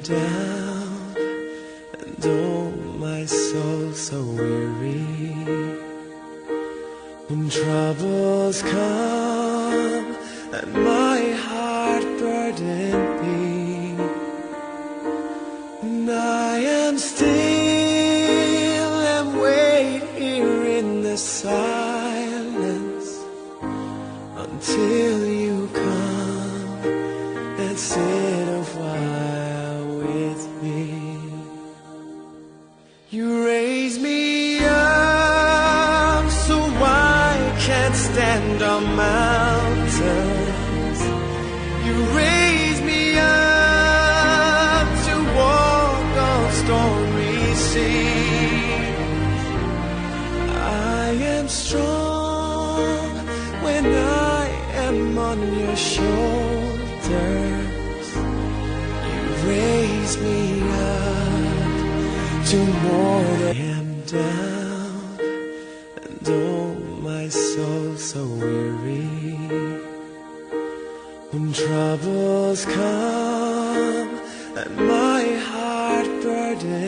down, and oh, my soul so weary. When troubles come and my heart burden be, and I am still and wait here in the silence until you come and sit a while with me. You raise me up so I can't stand on mountains. You raise me up to walk on stormy seas. I am strong when I am on your shoulders. You raise me up to more than I am down, and oh, my soul so weary. When troubles come and my heart burdens